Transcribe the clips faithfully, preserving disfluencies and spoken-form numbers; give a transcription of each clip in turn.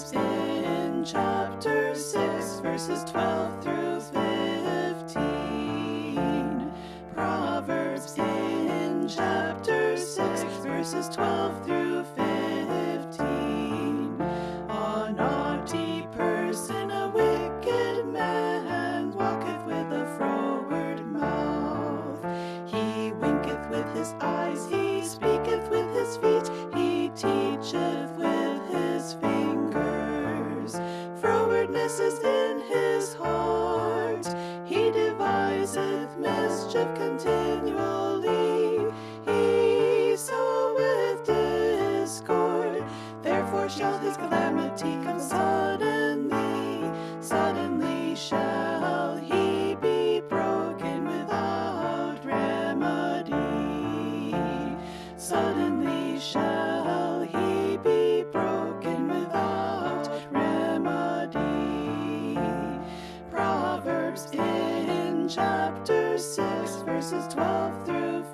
Proverbs in chapter six, verses twelve through fifteen. Proverbs in chapter six, verses twelve through fifteen. A naughty person, a wicked man, walketh with a froward mouth. He winketh with his eyes, he speaketh with his feet, he teacheth with his fingers. Frowardness is in his heart, he deviseth mischief continually. He soweth discord, therefore shall his calamity come suddenly. Suddenly shall he be broken without remedy. Suddenly shall he be broken without remedy. Proverbs in chapter six, verses twelve through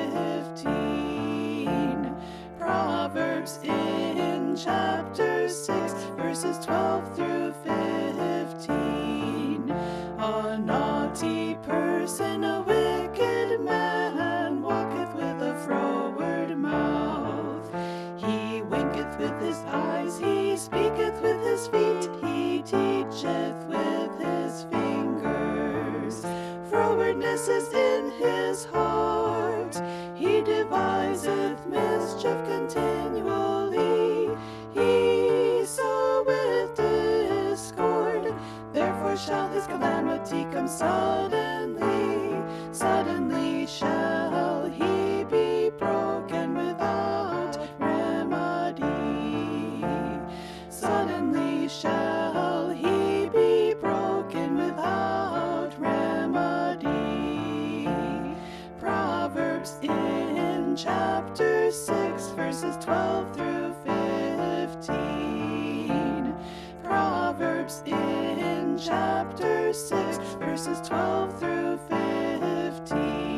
fifteen. Proverbs in chapter six, verses twelve through fifteen. A naughty person, a wicked man, walketh with a froward mouth. He winketh with his eyes, he speaketh with his feet, he teacheth with his fingers. Frowardness is in his heart, he deviseth mischief continually. He soweth discord, therefore shall his calamity come suddenly. Suddenly shall he be broken without remedy. Suddenly shall he be broken without remedy. Proverbs in chapter six, verses twelve through fifteen. Proverbs in chapter six, verses twelve through fifteen.